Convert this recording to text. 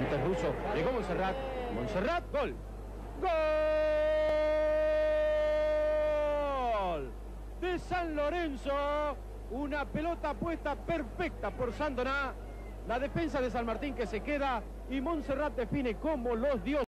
Antes Russo, llegó Montserrat. Montserrat, gol. ¡Gol! De San Lorenzo. Una pelota puesta perfecta por Sandoná. La defensa de San Martín que se queda y Montserrat define como los dioses.